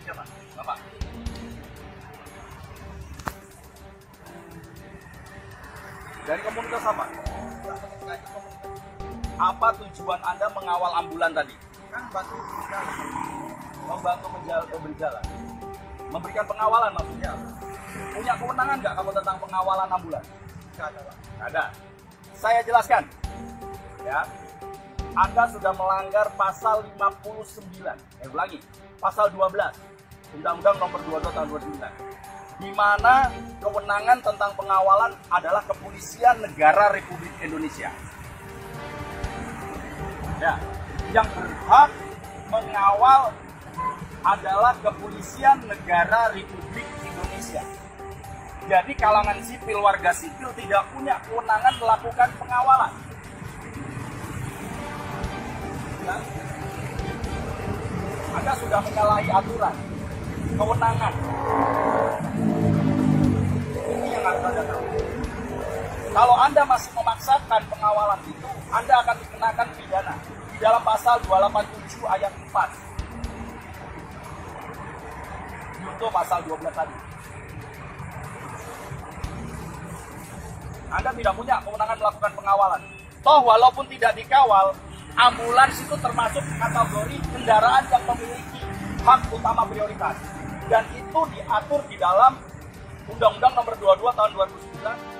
siapa? Bapak. Dari komunitas apa? Apa tujuan Anda mengawal ambulan tadi? Kan bantu berjalan. Membantu berjalan. Memberikan pengawalan maksudnya. Punya kewenangan nggak kamu tentang pengawalan ambulan? Nggak ada, Pak. Nggak ada. Saya jelaskan. Ya. Anda sudah melanggar pasal 59. Ulangi. Pasal 12. Undang-Undang Nomor 22 Tahun 2009. Di mana kewenangan tentang pengawalan adalah Kepolisian Negara Republik Indonesia. Ya, yang berhak mengawal adalah Kepolisian Negara Republik Indonesia. Jadi kalangan sipil, warga sipil tidak punya kewenangan melakukan pengawalan. Ya. Anda sudah menyalahi aturan, kewenangan. Ini yang harus Anda tahu. Kalau Anda masih memaksakan pengawalan itu, Anda akan dikenakan pidana di dalam pasal 287 ayat 4. Untuk pasal 12 tadi. Anda tidak punya kewenangan melakukan pengawalan. Toh walaupun tidak dikawal, ambulans itu termasuk kategori kendaraan yang memiliki hak utama prioritas. Dan itu diatur di dalam Undang-Undang Nomor 22 Tahun 2009